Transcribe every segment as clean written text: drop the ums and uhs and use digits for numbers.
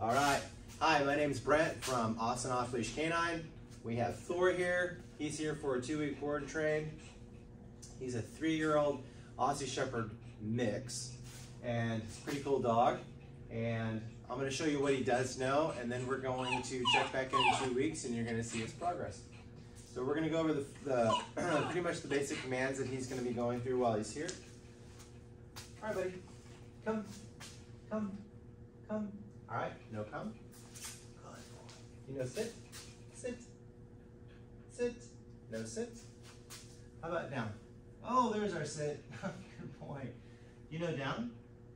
All right. Hi, my name is Brent from Austin Off Leash Canine. We have Thor here. He's here for a 2-week board and train. He's a 3-year-old Aussie Shepherd mix, and it's a pretty cool dog. And I'm going to show you what he does know, and then we're going to check back in 2 weeks, and you're going to see his progress. So we're going to go over the pretty much the basic commands that he's going to be going through while he's here. All right, buddy. Come, come, come. All right, no come. Good boy. You know sit, sit, sit, no sit. How about down? Oh, there's our sit. Good boy. You know down,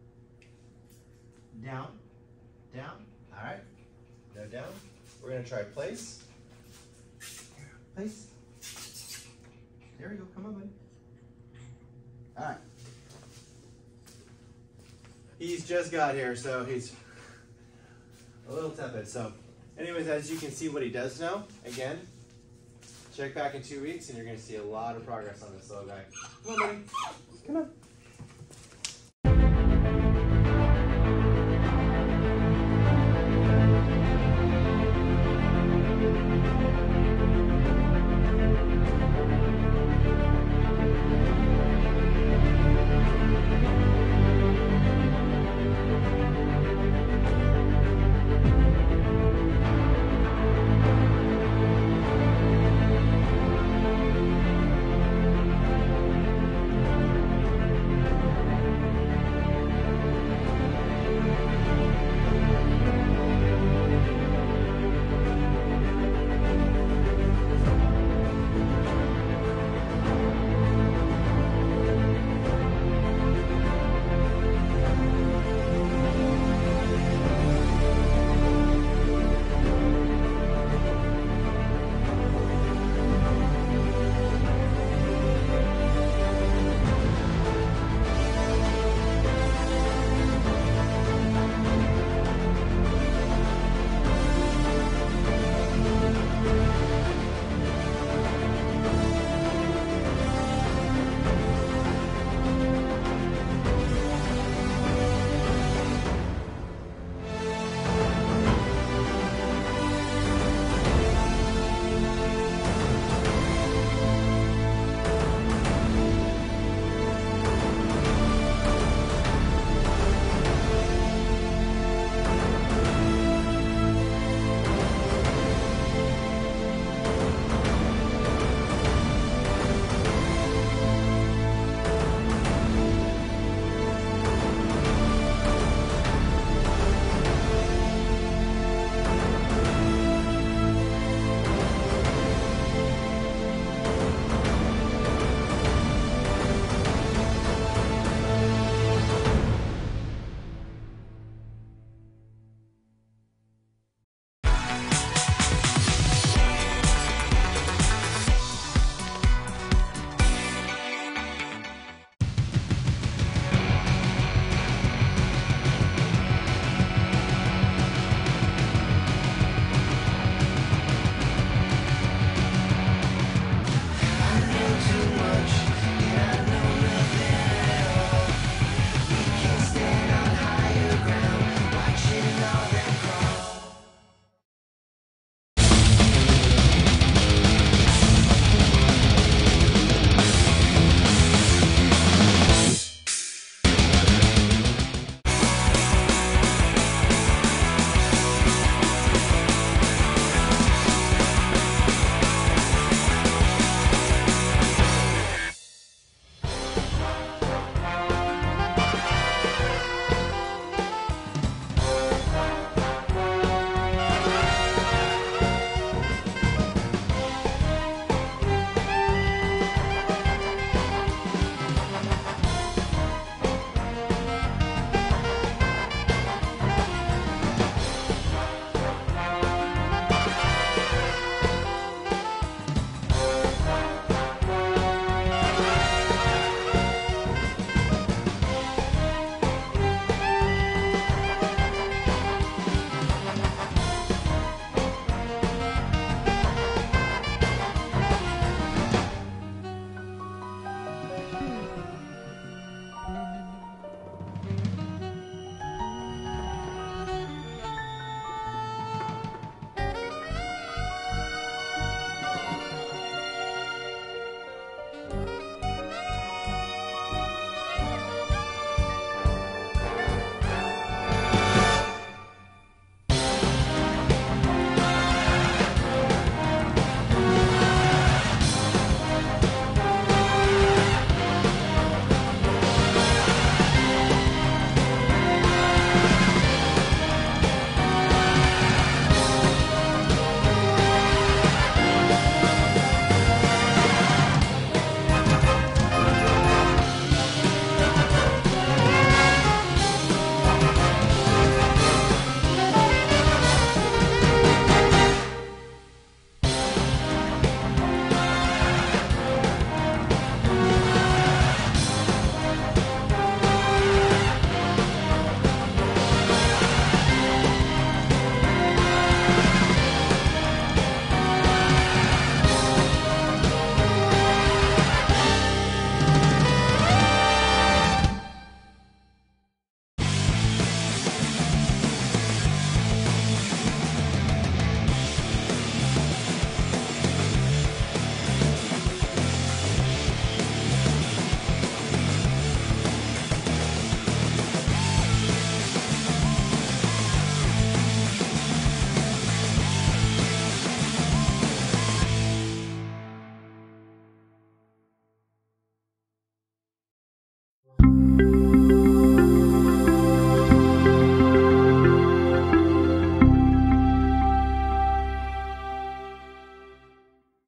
down, down. All right, no down. We're gonna try place. Place. There we go, come on, buddy. All right. He's just got here, so he's a little tepid. So anyways, as you can see what he does know, again, check back in 2 weeks and you're gonna see a lot of progress on this little guy. Come on, buddy. Come on.